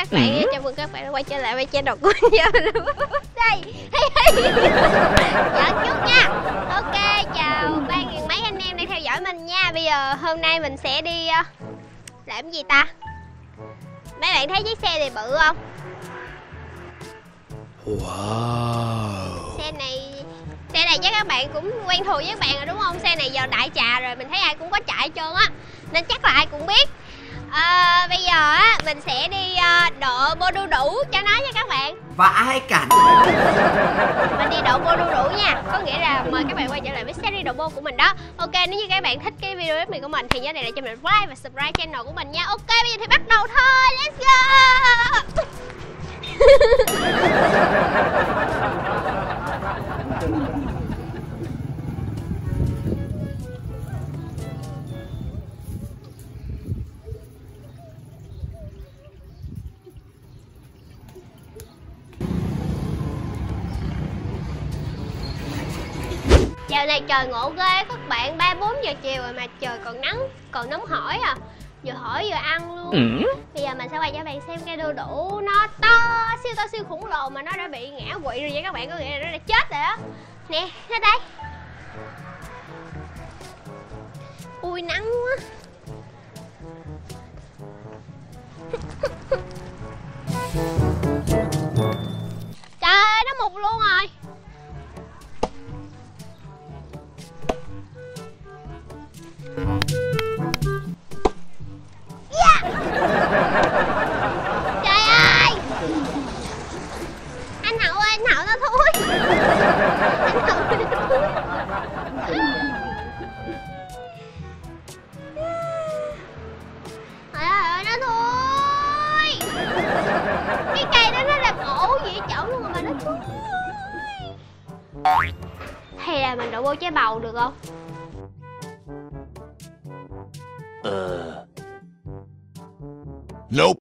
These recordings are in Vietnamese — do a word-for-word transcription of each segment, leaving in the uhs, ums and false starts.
các bạn, ừ. chào mừng các bạn đã quay trở lại với channel của mình. Đây, giỡn chút nha. Ok, chào ba nghìn mấy anh em đang theo dõi mình nha. Bây giờ hôm nay mình sẽ đi uh, làm gì ta? Mấy bạn thấy chiếc xe này bự không? Wow. Xe này Xe này chắc các bạn cũng quen thuộc với các bạn rồi đúng không? Xe này giờ đại trà rồi, mình thấy ai cũng có chạy hết trơn á, nên chắc là ai cũng biết. À, bây giờ á mình sẽ đi uh, độ bô đu đủ cho nó nha các bạn. Và ai cản? Mình đi độ bô đu đủ nha. Có nghĩa là mời các bạn quay trở lại với series độ bô của mình đó. Ok, nếu như các bạn thích cái video clip này của mình thì nhớ để lại cho mình like và subscribe channel của mình nha. Ok, bây giờ thì bắt đầu thôi. Let's go. Giờ này trời ngộ ghê các bạn, ba bốn giờ chiều rồi mà trời còn nắng, còn nóng hổi à. Vừa hỏi vừa ăn luôn. ừ. Bây giờ mình sẽ quay cho các bạn xem cây đu đủ nó to, siêu to siêu khủng lồ mà nó đã bị ngã quỵ rồi nha các bạn. Có nghĩa là nó đã chết rồi đó. Nè, nó đây. Ui nắng quá. Trời ơi, nó mục luôn rồi. Yeah. Trời ơi, anh Hậu ơi, anh Hậu nó thúi. Anh Hậu nó thúi. Trời ơi, nó thúi. Cái cây đó nó làm ổ gì ở chỗ luôn mà nó thúi. Hay là mình đổ vô trái bầu được không? Uh. Nope.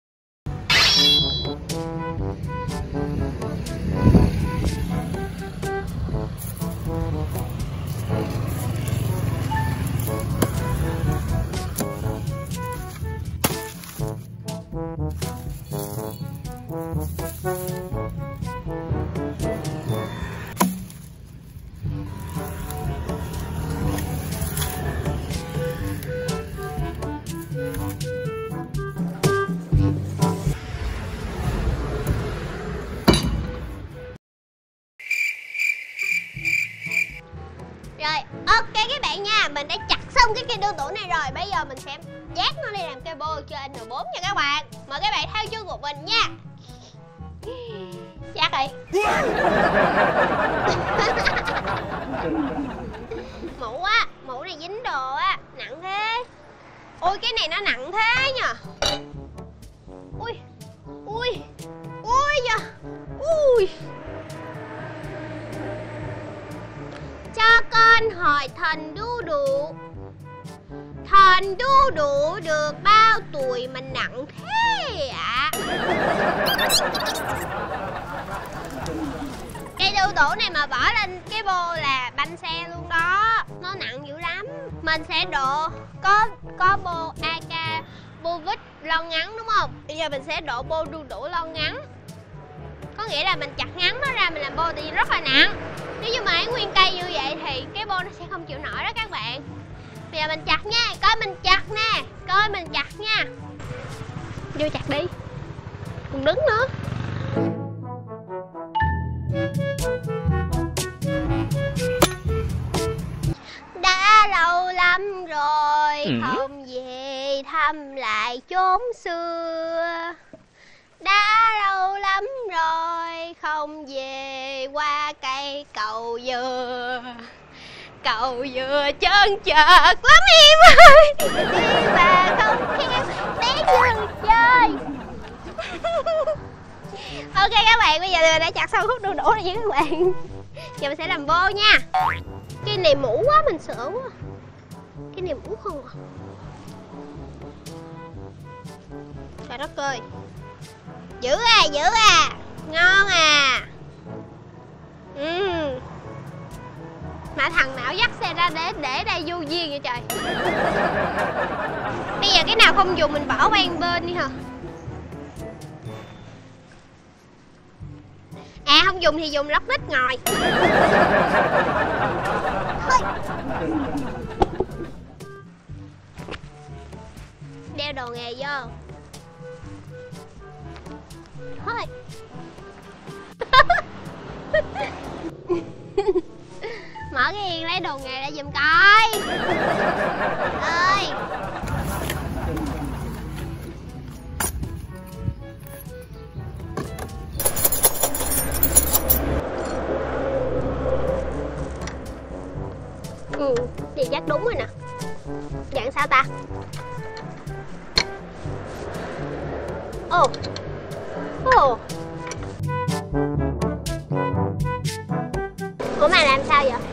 Rồi, ok các bạn nha, mình đã chặt xong cái cây đu đủ này rồi. Bây giờ mình sẽ dắt nó đi làm cây bô cho en bốn nha các bạn. Mời các bạn theo chân của mình nha. Dắt đi. Mũ á, mũ này dính đồ á, nặng thế. Ui cái này nó nặng thế nhờ. Ui, ui, ui da. Ui. Cho con hỏi thần đu đủ, thần đu đủ được bao tuổi mà nặng thế ạ? À? Cây đu đủ này mà bỏ lên cái bô là banh xe luôn đó. Nó nặng dữ lắm. Mình sẽ độ có có bô a ca, bô vít lon ngắn đúng không? Bây giờ mình sẽ độ bô đu đủ lon ngắn. Có nghĩa là mình chặt ngắn nó ra mình làm bô thì rất là nặng. Nếu như mà lấy nguyên cây như vậy thì cái bô nó sẽ không chịu nổi đó các bạn. Bây giờ mình chặt nha, coi mình chặt nè, coi mình chặt nha. Vô chặt đi, đừng đứng nữa. Đã lâu lắm rồi ừ. không về thăm lại chốn xưa. Đã lâu lắm rồi không về qua cây cầu dừa. Cầu dừa trơn trượt lắm em ơi. Đi mà không khéo té chân chơi. Ok các bạn, bây giờ mình đã chặt xong khúc đu đủ rồi nha các bạn. Giờ mình sẽ làm bô nha. Cái này mũ quá, mình sợ quá. Cái này mũ không à. Trời đất ơi. Dữ à, dữ à. Ngon à. Ừ. Mà thằng nào dắt xe ra để để đây vô duyên vậy trời. Bây giờ cái nào không dùng mình bỏ qua bên đi hả? À không dùng thì dùng lót nít ngồi. Thôi. Đeo đồ nghề vô. Thôi. Mở cái yên lấy đồ nghề ra giùm coi. Ơi. Ừ, thì chắc đúng rồi nè. Dạng sao ta? Ồ. Ồ. Ủa mà làm sao vậy?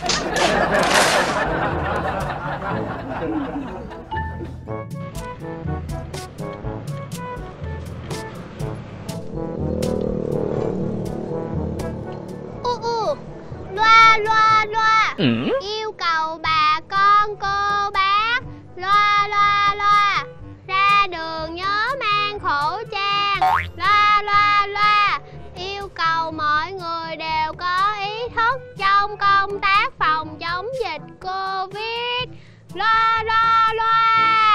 U u. Loa loa loa. Ừ? Yêu cầu bà con cô bác. Loa loa loa. Ra đường nhớ mang khẩu trang. Loa loa loa. Yêu cầu mọi người đều có ý thức trong công tác phòng chống dịch Covid. Loa loa loa.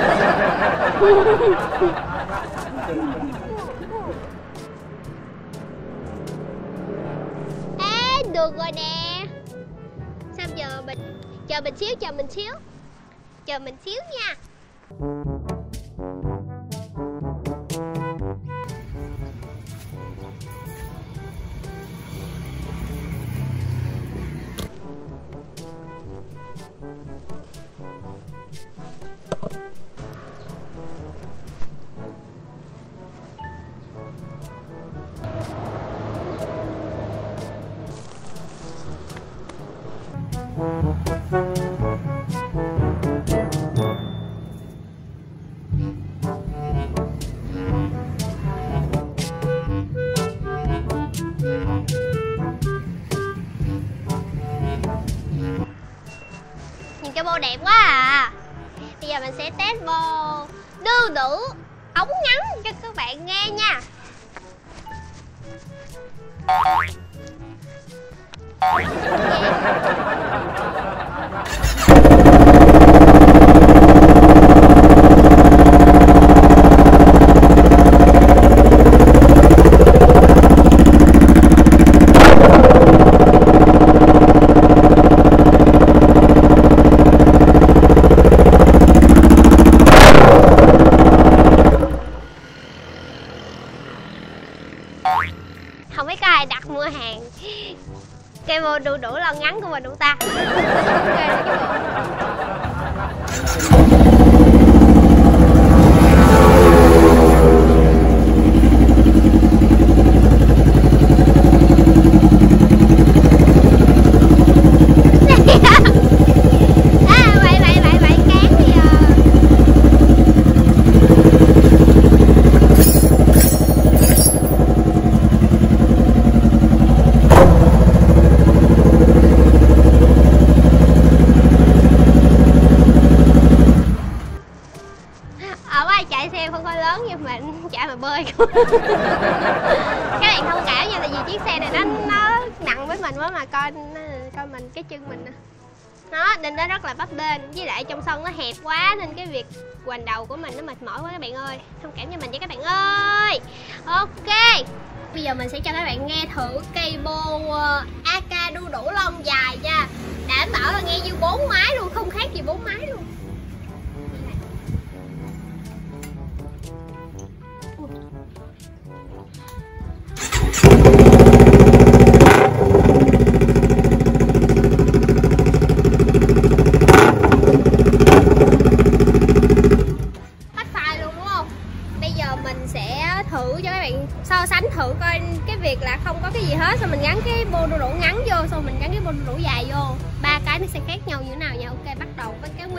Ê, được rồi nè. Sao giờ mình chờ mình xíu, chờ mình xíu. Chờ mình xíu nha. Nhìn cái bô đẹp quá à. Bây giờ mình sẽ test bô đu đủ ống ngắn cho các bạn nghe nha. Không biết có ai đặt mua hàng cây bô đu đủ lon ngắn của mình không ta? Chạy xe không có lớn như mình chạy mà bơi. Các bạn thông cảm nha, tại vì chiếc xe này nó nó nặng với mình quá mà coi coi mình cái chân mình nè. Nó nên nó rất là bấp bênh, với lại trong sân nó hẹp quá nên cái việc hoành đầu của mình nó mệt mỏi quá các bạn ơi. Thông cảm cho mình nha các bạn ơi. Ok. Bây giờ mình sẽ cho các bạn nghe thử cây bô a ca đu đủ lông dài nha. Đảm bảo là nghe như bốn máy luôn, không khác gì bốn máy luôn. So sánh thử coi cái việc là không có cái gì hết, xong mình gắn cái bô đu đủ ngắn vô, xong mình gắn cái bô đu đủ dài vô, ba cái nó sẽ khác nhau như thế nào nha. Ok, bắt đầu với cái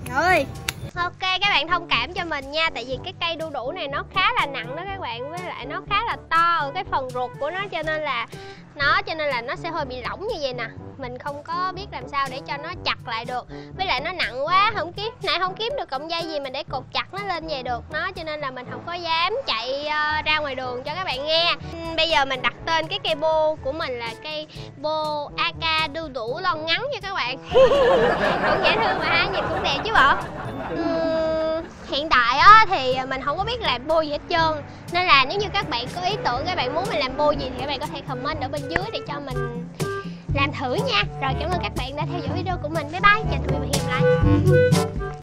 Rồi. Ok, các bạn thông cảm cho mình nha. Tại vì cái cây đu đủ này nó khá là nặng đó các bạn. Với lại nó khá là to ở cái phần ruột của nó. Cho nên là nó cho nên là nó sẽ hơi bị lỏng như vậy nè. Mình không có biết làm sao để cho nó chặt lại được. Với lại nó nặng quá, không kiếm nãy không kiếm được cọng dây gì mà để cột chặt nó lên về được nó. Cho nên là mình không có dám chạy uh, ra ngoài đường cho các bạn nghe. uhm, Bây giờ mình đặt tên cái cây bô của mình là cây bô a ca đu đủ lon ngắn nha các bạn. Cũng dễ thương mà ha, nhìn cũng đẹp chứ bộ. uhm, Hiện tại á, thì mình không có biết làm bô gì hết trơn. Nên là nếu như các bạn có ý tưởng, các bạn muốn mình làm bô gì thì các bạn có thể comment ở bên dưới để cho mình làm thử nha. Rồi cảm ơn các bạn đã theo dõi video của mình. Bye bye, chào tạm biệt và hẹn gặp lại.